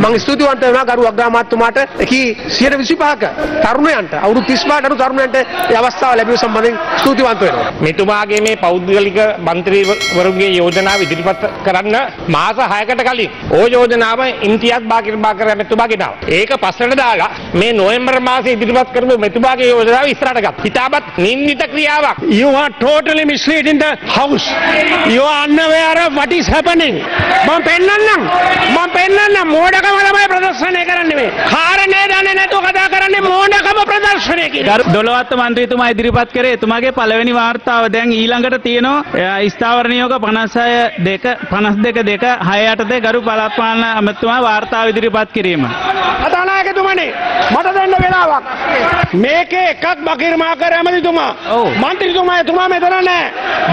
මම ස්තුතිවන්ත වෙනවා ගරු අග්‍රාමාත්‍යතුමාට කී 125ක තරුණයන්ට අවුරුදු 35කට අඩු තරුණයන්ට මේ අවස්ථාව ලැබීම සම්බන්ධයෙන් ස්තුතිවන්ත වෙනවා. මෙතුමාගේ මේ පෞද්ගලික മന്ത്രിවරුන්ගේ යෝජනාව ඉදිරිපත් කරන්න මාස 6කට කලින් ඕ යෝජනාව ඉම්තියාස් බාකර් මෙතුමා ගෙනාවා. ඒක පස්සට දාලා මේ නොවැම්බර් මාසයේ ඉදිරිපත් කරපු මෙතුමාගේ යෝජනාව ඉස්සරහට ගත්තා. හිතාපත් නින්දිත ක්‍රියාවක්. You are totally misleading the house. You are unaware of what is happening. මම පෙන්නන්නම් මෝඩකම තමයි ප්‍රදර්ශනය කරන්නේ මේ. කාරණේ දන්නේ නැතුව කතා කරන්නේ මෝඩකම ප්‍රදර්ශනය කියලා. දොළොවත් මන්ත්‍රීතුමා ඉදිරිපත් කරේ එතුමාගේ පළවෙනි වාර්තාව. දැන් ඊළඟට තියෙනවා ස්ථාවර නියෝග 52 6 යටතේ ගරු පළාත් පාලන අමාත්‍යතුමා වාර්තාව ඉදිරිපත් කිරීම. කතානායකතුමනි මට දෙන්න වෙලාවක්. මේකේ එකක් බකීර් මාකර් ඇමතිතුමා. මන්ත්‍රීතුමා එතුමා මෙතන නැහැ.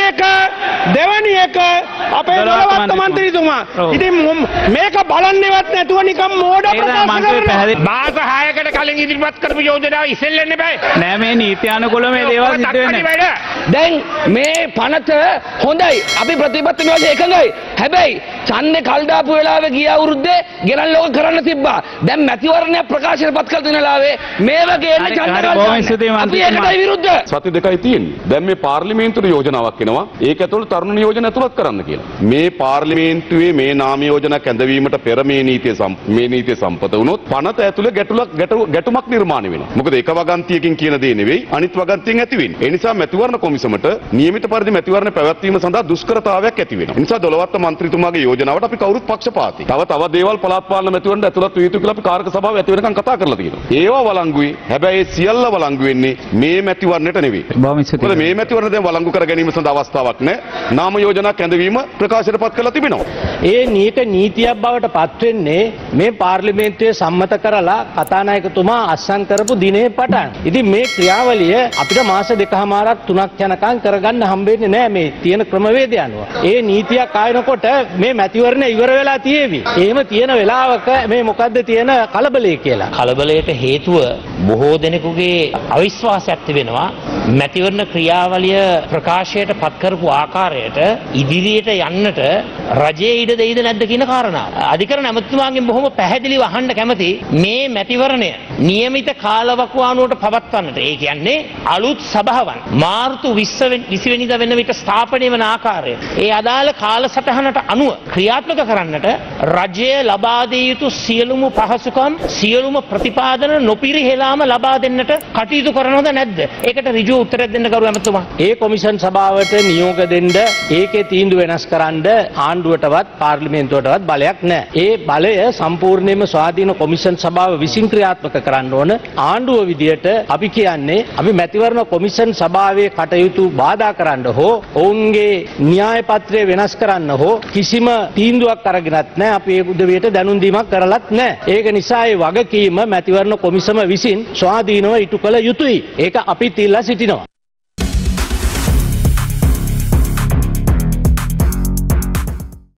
දෙවෙනි එක අපේ දොළොවත් මන්ත්‍රීතුමා. ඉතින් මේක බලන්නේවත් නැතුව නිකම් මෝඩ ප්‍රකාශ කරනවා. මාස 6කට කලින් ඉදිරිපත් කරපු යෝජනාව ඉස්සෙල්ලෙන්න බෑ. නෑ මේ නීත්‍යානුකූල මේ දේවල් සිද්ධ වෙන්නේ. දැන් මේ පනත හොඳයි. අපි ප්‍රතිපත්ති නිවාසය එකඟයි. හැබැයි ඡන්දේ කල් දාපු වෙලාවේ ගිය අවුරුද්දේ ගෙනල් ලෝක කරන්න තිබ්බා. දැන් මැතිවරණය ප්‍රකාශනපත් කළ තියෙන වෙලාවේ මේ වගේ එන්න ඡන්ද ගන්න. අපි ඒකටයි විරුද්ධ. සති දෙකයි තියෙන්නේ. දැන් මේ පාර්ලිමේන්තුවේ යෝජනාවක් එනවා. ඒක ඇතුළත තරුණ නියෝජන ඇතුළත් කරන්න කියලා. මේ පාර්ලිමේන්තුවේ මේ නාම යෝජනා කැඳවීමට පෙර මේ නීතිය සම්පත වුණොත් පනත ඇතුළේ ගැටුමක් නිර්මාණය වෙනවා. මොකද එක වගන්තියකින් කියන දේ නෙවෙයි අනිත් වගන්තියෙන් ඇති වෙන්නේ. ඒ නිසා මැතිවරණ කොමිසමට නියමිත පරිදි මැතිවරණ පැවැත්වීම සඳහා දුෂ්කරතාවයක් ඇති වෙනවා. ඒ නිසා දොළොවත් මන්ත්‍රීතුමාගේ යෝජනාවට අපි කවුරුත් පක්ෂපාතී. තව දේවල් පළාත් පාලන මැතිවරණයට ඇතුළත් විය යුතු කියලා අපි කාර්ක සභාව ඇති වෙනකන් කතා කරලා තියෙනවා. ඒවා වළංගුයි. හැබැයි සියල්ල වළංගු වෙන්නේ මේ මැතිවරණයට නෙවෙයි. මොකද මේ මැතිවරණ දැන් වළංගු කර ගැනීම සඳහා අවස්ථාවක් නැහැ. නාම යෝජනා කැඳවීම ප්‍රකාශයටපත් කරලා තිබෙනවා. ඒ නීතියක් බවට පත් වෙන්නේ මේ පාර්ලිමේන්තුවේ සම්මත කරලා කතානායකතුමා අත්සන් කරපු දිනේ පටන්. ඉතින් මේ ක්‍රියාවලිය අපිට මාස 2කමාරක් 3ක් යනකම් කරගන්න හම්බෙන්නේ නැහැ මේ තියෙන ක්‍රමවේදය අනුව. ඒ නීතියක් ආයනකොට මේ මැතිවරණ ඉවර වෙලා තියෙවි. එහෙම තියෙන වෙලාවක මේ මොකද්ද තියෙන කලබලය කියලා. කලබලයට හේතුව බොහෝ දෙනෙකුගේ අවිශ්වාසයක් තිබෙනවා. මැතිවරණ ක්‍රියාවලිය ප්‍රකාශයට පත් කරපු ආකාරයට ඉදිරියට යන්නට රජයේ ඉඩ දෙයිද නැද්ද කියන කාරණාව. අධිකරණ ඇමතිතුමාගෙන් බොහොම පැහැදිලිව අහන්න කැමති මේ මැතිවරණය නියමිත කාලවකවානුවට පවත්වන්නට. ඒ කියන්නේ අලුත් සභාවන් මාර්තු 20 වෙනිදා වෙන විට ස්ථාපනය වන ආකාරය. ඒ අදාළ කාලසටහනට අනුව ක්‍රියාත්මක කරන්නට රජය ලබා දිය යුතු සියලුම පහසුකම් සියලුම ප්‍රතිපාදන නොපිරිහෙලාම ලබා දෙන්නට කටයුතු කරනවද නැද්ද? ඒකට ඍජු උත්තරයක් දෙන්න කරු ඇමතුමා. ඒ කොමිෂන් සභාවට නියෝග දෙන්න ඒකේ තීන්දුව වෙනස් කරන්න ආණ්ඩුවටවත් පාර්ලිමේන්තුවටවත් බලයක් නැහැ. ඒ බලය සම්පූර්ණයෙන්ම ස්වාධීන කොමිෂන් සභාව විසින් ක්‍රියාත්මක කරන්න ඕන. ආණ්ඩුව විදියට අපි කියන්නේ අපි මැතිවරණ කොමිෂන් සභාවේ කටයුතු බාධා කරන්න හෝ ඔවුන්ගේ න්‍යාය පත්‍රය වෙනස් කරන්න හෝ කිසිම තීන්දුවක් අරගෙනත් නැහැ. අපි ඒ උදවියට දැනුම් දීමක් කරලත් නැහැ. ඒක නිසා ඒ වගකීම මැතිවරණ කොමිසම විසින් ස්වාධීනව ඉටු කළ යුතුයි. ඒක අපි තියලා සිටිනවා.